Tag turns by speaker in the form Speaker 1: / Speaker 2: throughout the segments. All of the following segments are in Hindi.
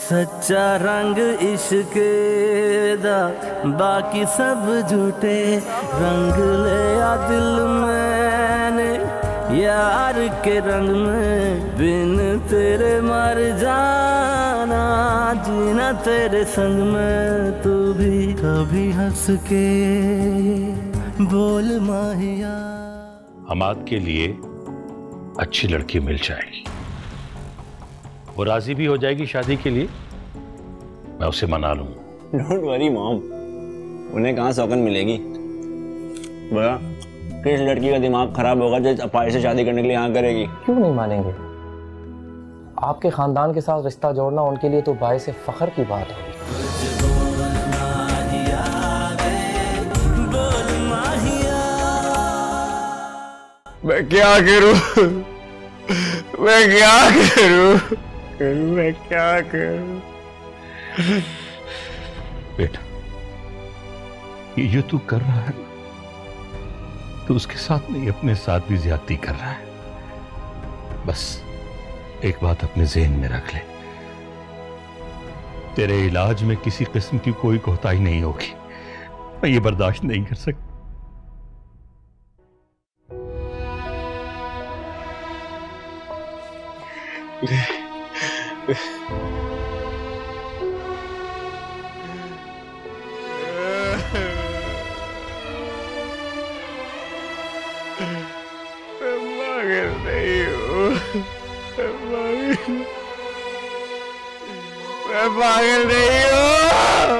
Speaker 1: सच्चा रंग इश्क दा बाकी सब झूठे रंग ले आ दिल मैंने यार के रंग में बिन तेरे मर जाना जीना तेरे संग में तू भी कभी हंस के बोल माहिया।
Speaker 2: हमाद के लिए अच्छी लड़की मिल जाएगी, वो राजी भी हो जाएगी शादी के लिए, मैं उसे मना लूंगा।
Speaker 3: डोंट वरी मॉम, उन्हें कहाँ सौगन मिलेगी। बड़ा किस लड़की का दिमाग खराब होगा जो अपाई से शादी करने के लिए हाँ करेगी।
Speaker 4: क्यों नहीं मानेंगे? आपके खानदान के साथ रिश्ता जोड़ना उनके लिए तो बाइस फख्र की बात है।
Speaker 3: मैं क्या करूं, मैं क्या करूं, मैं क्या करूं?
Speaker 2: बेटा, ये जो तू कर रहा है तो उसके साथ नहीं अपने साथ भी ज्यादती कर रहा है। बस एक बात अपने ज़हन में रख ले, तेरे इलाज में किसी किस्म की कोई कोताही नहीं होगी। मैं ये बर्दाश्त नहीं कर सकता।
Speaker 3: मैं पागल नहीं हूँ।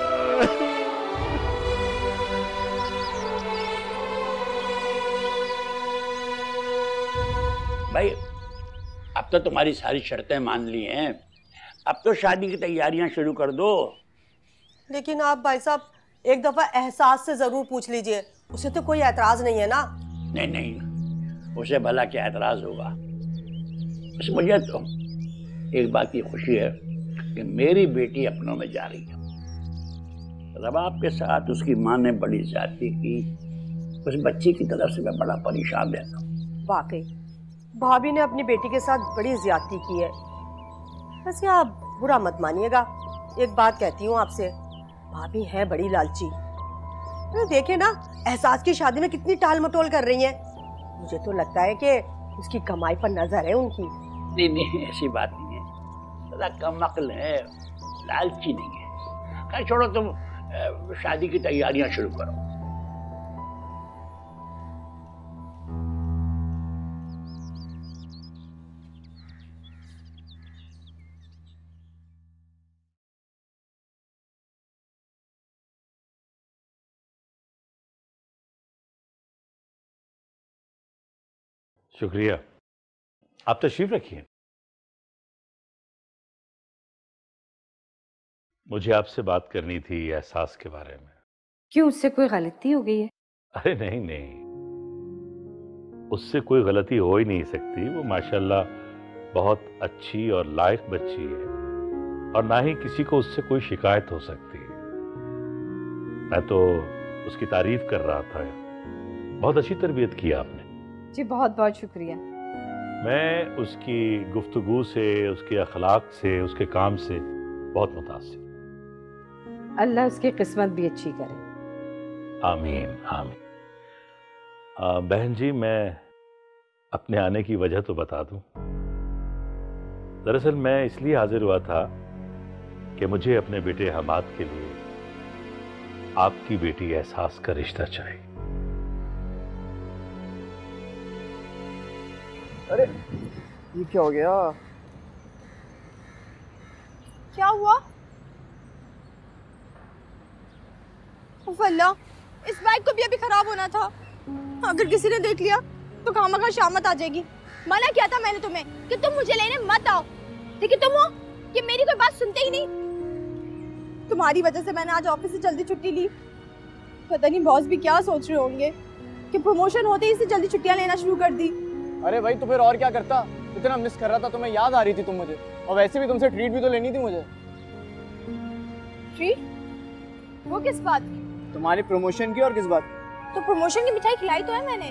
Speaker 5: भाई अब तो तुम्हारी सारी शर्तें मान ली हैं, अब तो शादी की तैयारियां शुरू कर दो।
Speaker 6: लेकिन आप भाई साहब एक दफा एहसास से जरूर पूछ लीजिए, उसे तो कोई एतराज नहीं है ना?
Speaker 5: नहीं नहीं, उसे भला क्या एतराज होगा। बस मुझे तो एक बात की खुशी है कि मेरी बेटी अपनों में जा रही है। रबाब के साथ उसकी माँ ने बड़ी ज्यादती की, उस बच्ची की तरफ से मैं बड़ा परेशान रहता हूँ।
Speaker 6: वाकई भाभी ने अपनी बेटी के साथ बड़ी ज्यादती की है। वैसे आप बुरा मत मानिएगा, एक बात कहती हूँ आपसे, भाभी है बड़ी लालची। तो देखे ना एहसास की शादी में कितनी टाल मटोल कर रही है। मुझे तो लगता है कि उसकी कमाई पर नजर है उनकी।
Speaker 5: नहीं नहीं, ऐसी बात नहीं है, सदा कम अक्ल है, लालची नहीं है। खैर छोड़ो, तुम शादी की तैयारियां शुरू करो।
Speaker 2: शुक्रिया, आप तशरीफ रखिए। मुझे आपसे बात करनी थी एहसास के बारे में।
Speaker 7: क्यों, उससे कोई गलती हो गई है?
Speaker 2: अरे नहीं नहीं, उससे कोई गलती हो ही नहीं सकती। वो माशाल्लाह बहुत अच्छी और लायक बच्ची है और ना ही किसी को उससे कोई शिकायत हो सकती है। मैं तो उसकी तारीफ कर रहा था, बहुत अच्छी तरबियत की आपने।
Speaker 7: जी बहुत बहुत शुक्रिया।
Speaker 2: मैं उसकी गुफ्तगू से, उसके अखलाक से, उसके काम से बहुत मुतासिर।
Speaker 7: अल्लाह उसकी किस्मत भी अच्छी करे।
Speaker 2: आमीन आमीन। बहन जी, मैं अपने आने की वजह तो बता दूं। दरअसल मैं इसलिए हाजिर हुआ था कि मुझे अपने बेटे हमाद के लिए आपकी बेटी एहसास का रिश्ता चाहिए।
Speaker 8: अरे ये क्या हो गया?
Speaker 9: क्या हुआ? अल्लाह, इस बाइक को भी अभी खराब होना था। अगर किसी ने देख लिया तो खामखा शामत आ जाएगी। मना किया था मैंने तुम्हें कि तुम मुझे लेने मत आओ, लेकिन तुम हो कि मेरी कोई बात सुनते ही नहीं। तुम्हारी वजह से मैंने आज ऑफिस से जल्दी छुट्टी ली। पता नहीं बॉस भी क्या सोच रहे होंगे कि प्रमोशन होते ही इसे जल्दी छुट्टियां लेना शुरू कर दी।
Speaker 8: अरे भाई तो फिर और क्या करता, इतना मिस कर रहा था, तुम्हें याद आ रही थी तुम मुझे, और वैसे भी तुमसे ट्रीट भी तो लेनी थी मुझे।
Speaker 9: ट्रीट? वो किस बात की?
Speaker 8: तुम्हारी प्रमोशन की। और किस बात?
Speaker 9: तो प्रमोशन की मिठाई खिलाई तो है मैंने।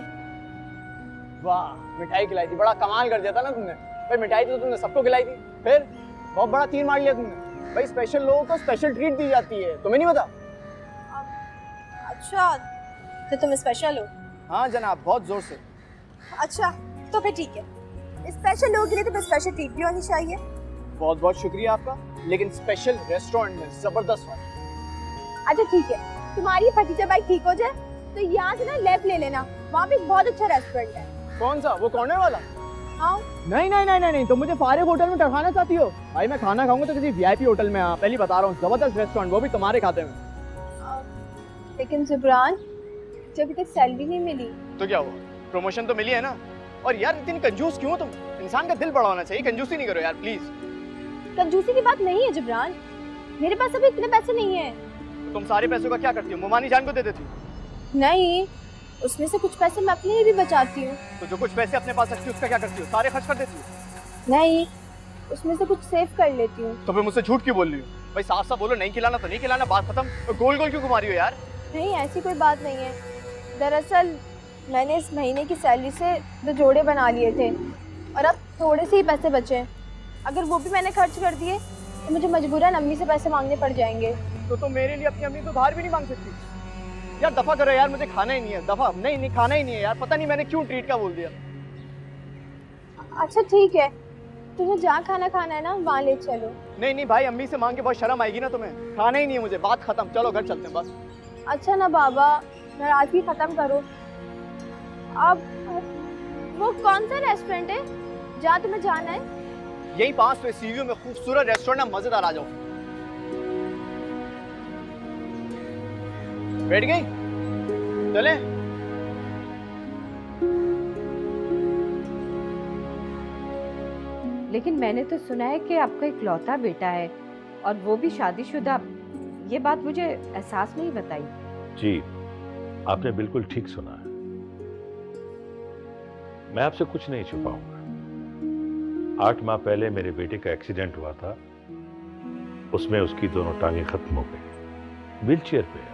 Speaker 8: वाह, मिठाई खिलाई थी, बड़ा कमाल कर दिया था ना तुमने। भाई मिठाई तो तुमने सबको खिलाई थी। फिर बहुत बड़ा तीर मार लिया तुमने। भाई स्पेशल लोगों को स्पेशल ट्रीट दी जाती है, तुम्हें नहीं पता?
Speaker 9: अच्छा तो तुम स्पेशल हो?
Speaker 8: हाँ जनाब, बहुत जोर से।
Speaker 9: अच्छा तो फिर ठीक है, स्पेशल लोगों के लिए तो स्पेशल ट्रीट भी होनी चाहिए।
Speaker 8: बहुत बहुत शुक्रिया आपका, लेकिन स्पेशल रेस्टोरेंट में जबरदस्त वाला।
Speaker 9: अच्छा ठीक है, तुम्हारी भतीजा बाइक ठीक हो जाए तो यहाँ से ना लेफ्ट ले लेना, वहाँ पे बहुत अच्छा रेस्टोरेंट है।
Speaker 8: कौन सा, वो कॉर्नर वाला?
Speaker 9: हाँ।
Speaker 8: नहीं नहीं नहीं नहीं, तुम मुझे फारिग होटल में टरखाना चाहती हो? भाई मैं खाना खाऊंगा तो किसी वीआईपी होटल में, पहली बता रहा हूँ, जबरदस्त रेस्टोरेंट, वो भी तुम्हारे खाते में।
Speaker 9: लेकिन जिब्रान, जब अभी तक सैलरी नहीं मिली
Speaker 8: तो क्या हुआ, प्रमोशन तो मिली है ना। और यार इतनी कंजूस क्यों तुम? इंसान का दिल बड़ा होना चाहिए, कंजूसी नहीं करो यार प्लीज।
Speaker 9: कंजूसी की बात नहीं है जिब्रान, मेरे पास अभी इतने पैसे नहीं है।
Speaker 8: तो तुम सारे पैसों का क्या करती हो, मुमानी जान को दे देती हो?
Speaker 9: नहीं, उसमें से कुछ पैसे मैं अपने लिए भी बचाती हूँ।
Speaker 8: तो जो कुछ पैसे अपने पास रखती हो उसका क्या करती हो, सारे खर्च कर देती हो?
Speaker 9: नहीं, उसमें से कुछ सेव कर लेती हूँ।
Speaker 8: तो फिर मुझसे झूठ क्यों बोल रही हो? भाई साफ साफ बोलो, नहीं खिलाना तो नहीं खिलाना, बात खत्म। तो गोल गोल क्यों घुमा रही हो यार?
Speaker 9: नहीं ऐसी कोई बात नहीं है, दरअसल मैंने इस महीने की सैलरी से 2 जोड़े बना लिए थे और अब थोड़े से ही पैसे बचे। अगर वो भी मैंने खर्च कर दिए तो मुझे मजबूरन अम्मी से पैसे मांगने पड़ जाएंगे।
Speaker 8: तो तुम मेरे लिए अपनी अम्मी को बाहर भी नहीं मांग सकती? यार दफा करो यार, मुझे खाना ही नहीं है, दफा नहीं खाना ही नहीं है यार, पता नहीं मैंने क्यों ट्रीट का बोल दिया।
Speaker 9: अच्छा ठीक है, तुम्हें जहाँ खाना खाना है ना वहाँ ले चलो।
Speaker 8: नहीं नहीं भाई, अम्मी से मांग के बहुत शर्म आएगी ना तुम्हें, खाना ही नहीं है मुझे, बात खत्म, चलो घर चलते हैं बस। अच्छा ना बाबा, नाराजगी खत्म करो। अब वो कौन सा रेस्टोरेंट है जहाँ तुम्हें जाना है? यही 5 सीयू में खूबसूरत रेस्टोरेंट है, मजेदार, आ जाओ। बैठ गई? चले?
Speaker 7: लेकिन मैंने तो सुना है कि आपका इकलौता बेटा है और वो भी शादीशुदा। ये बात मुझे एहसास नहीं बताई।
Speaker 2: जी, आपने बिल्कुल ठीक सुना है। मैं आपसे कुछ नहीं छुपाऊंगा। 8 माह पहले मेरे बेटे का एक्सीडेंट हुआ था, उसमें उसकी दोनों टांगें खत्म हो गई, व्हीलचेयर पे है।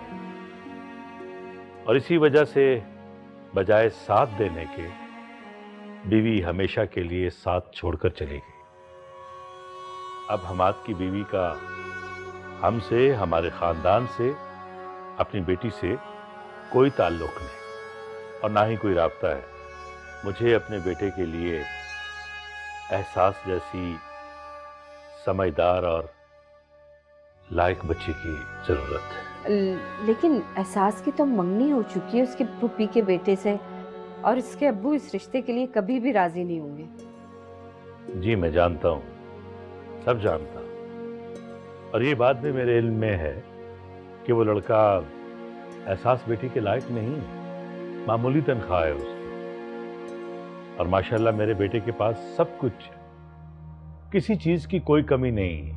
Speaker 2: और इसी वजह से बजाय साथ देने के, बीवी हमेशा के लिए साथ छोड़कर चली गई। अब हमाद की बीवी का हमसे, हमारे खानदान से, अपनी बेटी से कोई ताल्लुक नहीं और ना ही कोई राब्ता है। मुझे अपने बेटे के लिए एहसास जैसी समझदार और लायक बच्ची की जरूरत है।
Speaker 7: लेकिन एहसास की तो मंगनी हो चुकी है उसके पुप्पी के बेटे से, और इसके अब्बू इस रिश्ते के लिए कभी भी राजी नहीं होंगे।
Speaker 2: जी मैं जानता हूँ, सब जानता हूँ, और ये बात भी मेरे इल्म में है कि वो लड़का एहसास बेटी के लायक नहीं, मामूली तनख्वाह है उसकी। और माशाल्लाह मेरे बेटे के पास सब कुछ है, किसी चीज की कोई कमी नहीं है।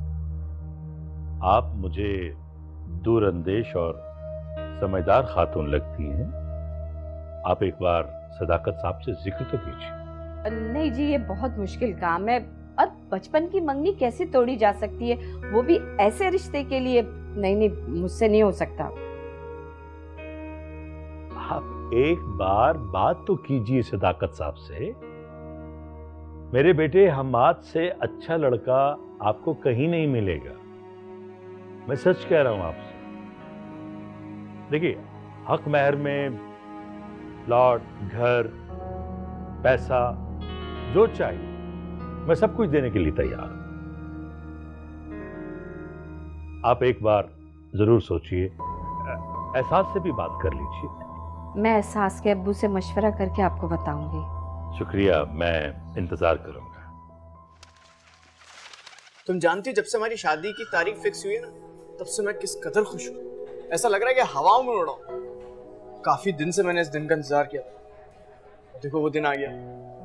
Speaker 2: आप मुझे दूरअंदेश और समझदार खातून लगती हैं। आप एक बार सदाकत साहब से जिक्र तो कीजिए।
Speaker 7: नहीं जी, ये बहुत मुश्किल काम है, और बचपन की मंगनी कैसे तोड़ी जा सकती है, वो भी ऐसे रिश्ते के लिए? नहीं, मुझसे नहीं हो सकता।
Speaker 2: आप एक बार बात तो कीजिए सदाकत साहब से। मेरे बेटे हमाद से अच्छा लड़का आपको कहीं नहीं मिलेगा, मैं सच कह रहा हूं आपसे। देखिए, हक महर में प्लॉट, घर, पैसा जो चाहिए मैं सब कुछ देने के लिए तैयार हूं। आप एक बार जरूर सोचिए, एहसास से भी बात कर लीजिए।
Speaker 7: मैं एहसास के अब्बू से मशवरा करके आपको बताऊंगी।
Speaker 2: शुक्रिया, मैं इंतजार करूंगा।
Speaker 8: तुम जानती हो, जब से हमारी शादी की तारीख फिक्स हुई है ना, तब से मैं किस कदर खुश हूँ। ऐसा लग रहा है कि हवाओं में उड़ रहा हूँ। काफी दिन से मैंने इस दिन का इंतजार किया, देखो वो दिन आ गया।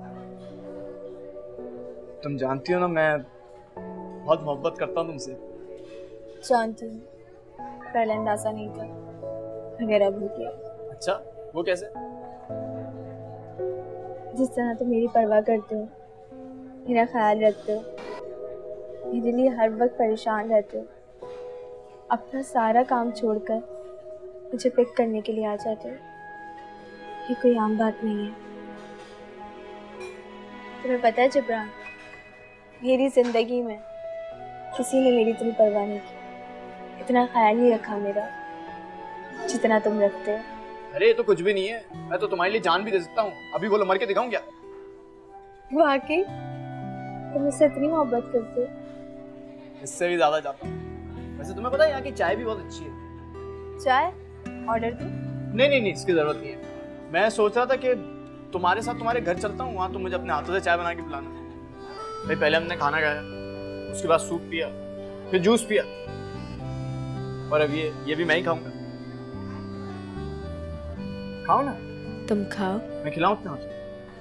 Speaker 8: तुम जानती हो ना, मैं बहुत मोहब्बत करता हूँ तुमसे।
Speaker 9: जानती हूँ, पहले अंदाजा नहीं था, मगर अब किया।
Speaker 8: अच्छा, वो कैसे?
Speaker 9: जिस तरह तुम मेरी परवाह करते हो, मेरा ख्याल रखते हो, मेरे लिए हर वक्त परेशान रहते हो, अपना सारा काम छोड़कर मुझे पिक करने के लिए आ जाते हो, ये कोई आम बात नहीं है। तुम्हें पता है जिब्रान, मेरी जिंदगी में
Speaker 8: किसी ने मेरी इतनी परवाह नहीं की, इतना ख्याल नहीं रखा मेरा जितना तुम रखते हो।
Speaker 10: अरे ये तो कुछ भी नहीं है, मैं तो तुम्हारे लिए जान भी दे सकता हूँ। अभी बोलो, मर के दिखाऊं क्या?
Speaker 8: वाकई तुम मुझसे इतनी मोहब्बत करते हो?
Speaker 10: इससे भी ज्यादा चाहता हूँ। वैसे तुम्हें पता है यहाँ की चाय भी बहुत अच्छी है।
Speaker 8: चाय ऑर्डर दूं?
Speaker 10: नहीं, इसकी जरूरत नहीं है। मैं सोच रहा था कि तुम्हारे साथ तुम्हारे घर चलता हूँ, वहाँ तुम मुझे अपने हाथों से चाय बना के पिलाना। भाई पहले हमने खाना खाया, उसके बाद सूप पिया, फिर जूस पिया, और अब ये भी मैं ही खाऊंगा। खाओ ना।
Speaker 8: तुम खाओ,
Speaker 10: मैं खिलाऊं अपने हाथ से?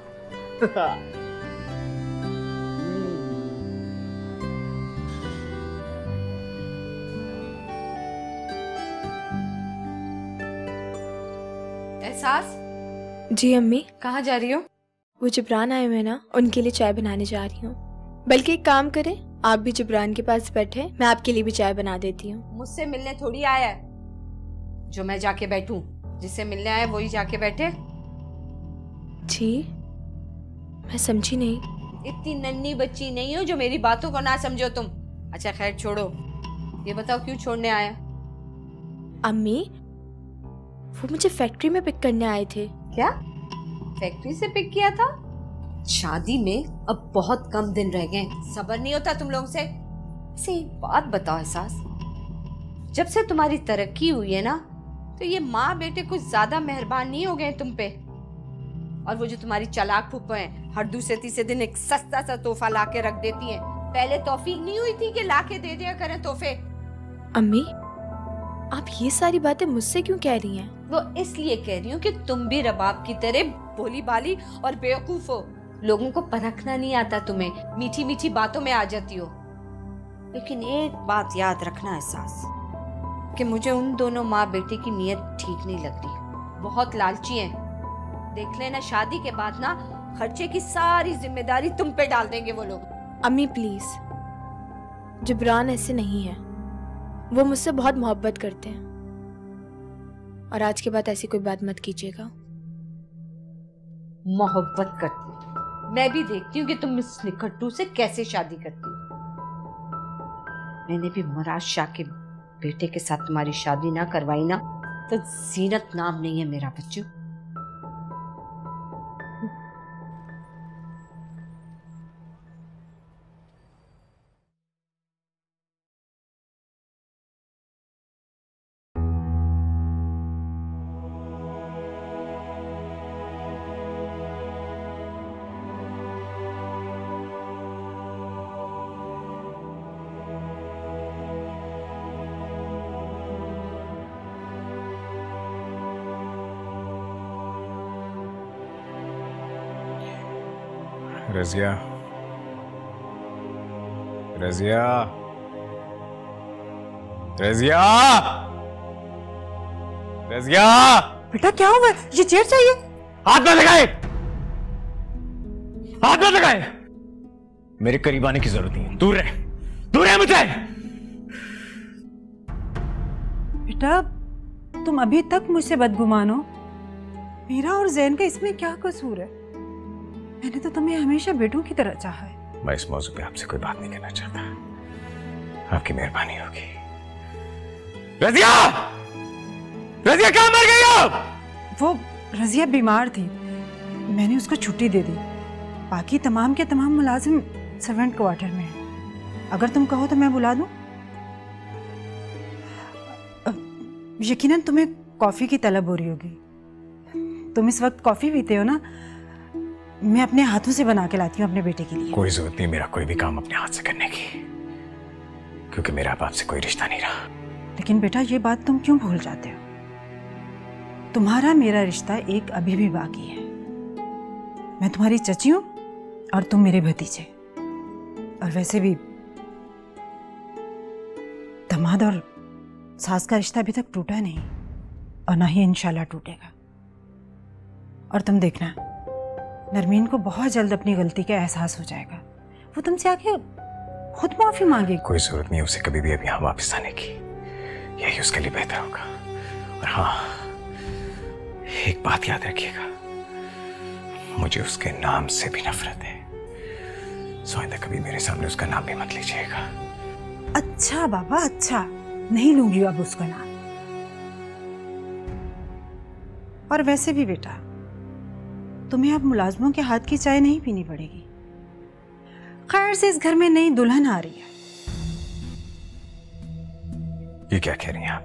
Speaker 11: एहसास।
Speaker 8: जी अम्मी।
Speaker 11: कहाँ जा रही हो?
Speaker 8: वो जिब्रान आए हुए हैं ना, उनके लिए चाय बनाने जा रही हूँ। बल्कि एक काम करें, आप भी जिब्रान के पास बैठे, मैं आपके लिए भी चाय बना देती हूँ।
Speaker 11: मुझसे मिलने थोड़ी आया है जो मैं जाके बैठूं। जिससे मिलने आया वही जाके बैठे।
Speaker 8: जी मैं समझी नहीं।
Speaker 11: इतनी नन्ही बच्ची नहीं हो जो मेरी बातों को ना समझो तुम। अच्छा खैर छोड़ो, ये बताओ क्यों छोड़ने आया?
Speaker 8: अम्मी वो मुझे फैक्ट्री में पिक करने आए थे।
Speaker 11: क्या फैक्ट्री से पिक किया था? शादी में अब बहुत कम दिन रह गए, सब्र नहीं होता तुम लोगों से? ऐसे एक बात बताओ एहसास, जब से तुम्हारी तरक्की हुई है ना, तो ये माँ बेटे कुछ ज्यादा मेहरबान नहीं हो गए तुम पे? और वो जो तुम्हारी चालाक फूफो हैं, हर दूसरे तीसरे दिन एक सस्ता सा तोहफा लाके रख देती हैं। पहले तौफीक नहीं हुई थी कि लाके दे दिया करें तोहफे?
Speaker 8: अम्मी आप ये सारी बातें मुझसे क्यों कह रही हैं?
Speaker 11: वो इसलिए कह रही हूँ कि तुम भी रबाब की तरह भोली भाली और बेवकूफ हो। लोगों को परखना नहीं आता तुम्हें, मीठी मीठी बातों में आ जाती हो। लेकिन एक बात याद रखना एहसास, कि मुझे उन दोनों माँ बेटे की नीयत ठीक नहीं लग रही। बहुत लालची हैं। देख लेना शादी के बाद ना खर्चे की सारी जिम्मेदारी तुम पे डाल देंगे वो लोग।
Speaker 8: अम्मी प्लीज, जिब्रान ऐसे नहीं है, वो मुझसे बहुत मोहब्बत करते हैं, और आज के बाद ऐसी कोई बात मत कीजिएगा।
Speaker 11: मोहब्बत करती, मैं भी देखती हूँ कि तुम इस निकट्टू से कैसे शादी करती हो। मैंने भी मुराद शाह के बेटे के साथ तुम्हारी शादी ना करवाई ना, तो जीनत नाम नहीं है मेरा बच्चू।
Speaker 12: रज़िया, रज़िया, रज़िया, रज़िया!
Speaker 13: बेटा क्या हुआ? ये चेयर चाहिए।
Speaker 12: हाथ में लगाए, हाथ में लगाए। मेरे करीब आने की जरूरत नहीं है, दूर रहे, दूर रहे मुझे।
Speaker 13: बेटा तुम अभी तक मुझसे बदगुमान हो। मेरा और जैन का इसमें क्या कसूर है? मैंने तो तुम्हें हमेशा बेटों की तरह चाहा है।
Speaker 12: मैं इस मौजू पे आपसे कोई बात नहीं करना चाहता, आपकी मेहरबानी होगी। रज़िया! रज़िया कहाँ मर गई हो?
Speaker 13: वो रज़िया बीमार थी, मैंने उसको छुट्टी दे दी। बाकी तमाम के तमाम मुलाजिम सर्वेंट क्वार्टर में हैं। अगर तुम कहो तो मैं बुला दूं? यकीनन तुम्हें कॉफी की तलब हो रही होगी। तुम इस वक्त कॉफी पीते हो ना? मैं अपने हाथों से बना के लाती हूँ अपने बेटे के लिए।
Speaker 12: कोई जरूरत नहीं मेरा कोई भी काम अपने हाथ से करने की, क्योंकि मेरा बाप से कोई रिश्ता नहीं रहा।
Speaker 13: लेकिन बेटा ये बात तुम क्यों भूल जाते हो? तुम्हारा मेरा रिश्ता एक अभी भी बाकी है। मैं तुम्हारी चची हूँ और तुम मेरे भतीजे। और वैसे भी दामाद और सास का रिश्ता अभी तक टूटा नहीं, और ना ही इंशाल्लाह टूटेगा। और तुम देखना, नरमीन को बहुत जल्द अपनी गलती का एहसास हो जाएगा। वो तुमसे आके खुद माफी मांगेगी।
Speaker 12: कोई जरूरत नहीं उसे कभी भी अब यहाँ वापस आने की, यही उसके लिए बेहतर होगा। और हाँ, एक बात याद रखिएगा, मुझे उसके नाम से भी नफरत है। सो आइंदा कभी मेरे सामने उसका नाम भी मत लीजिएगा।
Speaker 13: अच्छा बाबा अच्छा, नहीं लूंगी अब उसका नाम। और वैसे भी बेटा, तुम्हें अब मुलाजमों के हाथ की चाय नहीं पीनी पड़ेगी। खैर से इस घर में नई दुल्हन आ रही है।
Speaker 12: ये क्या कह रही हैं आप?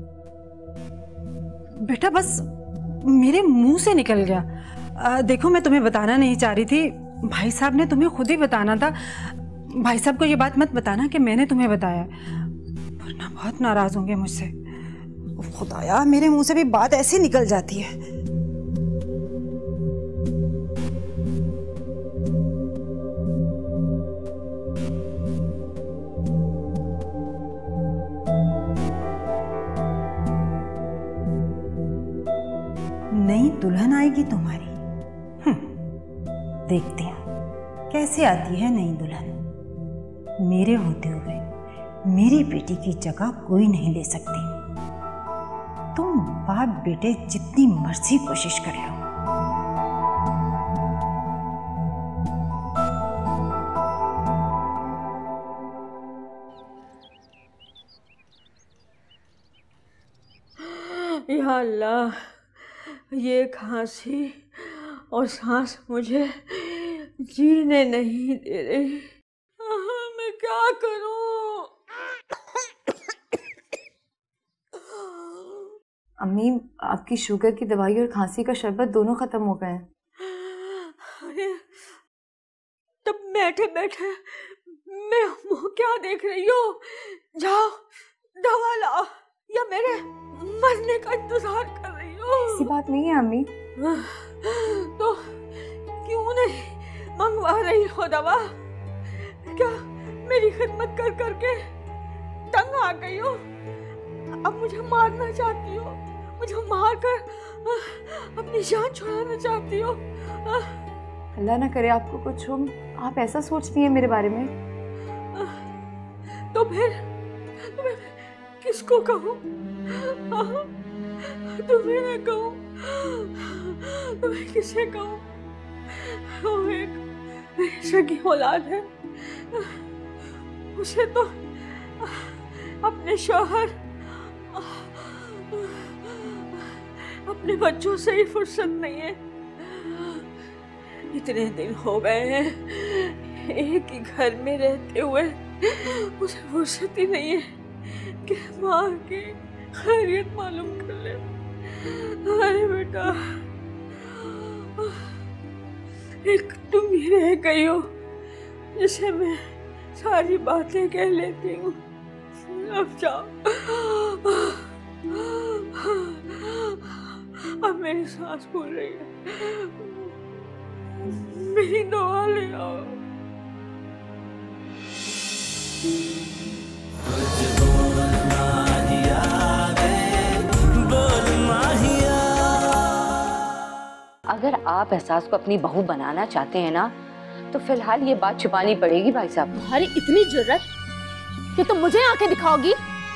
Speaker 13: बेटा बस मेरे मुंह से निकल गया। देखो मैं तुम्हें बताना नहीं चाह रही थी, भाई साहब ने तुम्हें खुद ही बताना था। भाई साहब को ये बात मत बताना कि मैंने तुम्हें बताया, वरना बहुत नाराज होंगे मुझसे। खुदाया, मेरे मुंह से भी बात ऐसी निकल जाती है। नई दुल्हन आएगी तुम्हारी। देखते हैं कैसे आती है नई दुल्हन। मेरे होते हुए मेरी बेटी की जगह कोई नहीं ले सकती। तुम बाप बेटे जितनी मर्जी कोशिश कर लो।
Speaker 14: या अल्लाह, ये खांसी और सांस मुझे जीने नहीं दे रही। मैं क्या करूं?
Speaker 15: अम्मी, आपकी शुगर की दवाई और खांसी का शरबत दोनों खत्म हो गए हैं।
Speaker 14: अरे तब बैठे बैठे मैं मुंह क्या देख रही हो? जाओ दवा लाओ, या मेरे मरने का इंतजार कर रही हो?
Speaker 15: ऐसी बात नहीं है अम्मी।
Speaker 14: तो क्यों नहीं मंगवा रही हो दवा? क्या मेरी खिदमत कर करके तंग आ गई हो? अब मुझे मारना चाहती हो? मुझे मारकर अपनी जान छुड़ाना चाहती हो?
Speaker 15: अल्लाह ना करे आपको कुछ हो, आप ऐसा सोचती हैं मेरे बारे में।
Speaker 14: तो फिर किसको कहूँ? तुम्हें मैं कहूँ, तुम्हें किसे कहूँ? वो एक मेरी सगी औलाद है, उसे तो अपने शौहर, अपने बच्चों से ही फुर्सत नहीं है। इतने दिन हो गए हैं एक ही घर में रहते हुए, उसे फुर्सत ही नहीं है कि माँ की खैरियत मालूम कर ले। अरे बेटा, एक तुम ही रह गई हो जिसे मैं सारी बातें कह लेती हूँ। अब जाओ, अब मेरी सांस फूल रही है, मेरी दवा ले आओ।
Speaker 11: अगर आप एहसास को अपनी बहू बनाना चाहते हैं ना, तो फिलहाल ये बात छुपानी पड़ेगी भाई साहब।
Speaker 9: तुम्हारी इतनी जुर्रत कि तुम मुझे आके दिखाओगी?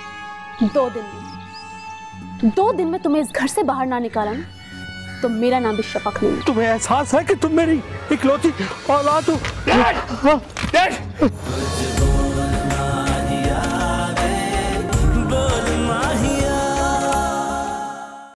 Speaker 9: 2 दिन में तुम्हें इस घर से बाहर ना निकाला ना, तो मेरा नाम भी शफक नहीं।
Speaker 16: तुम्हें एहसास है कि तुम मेरी इकलौती औलाद हो?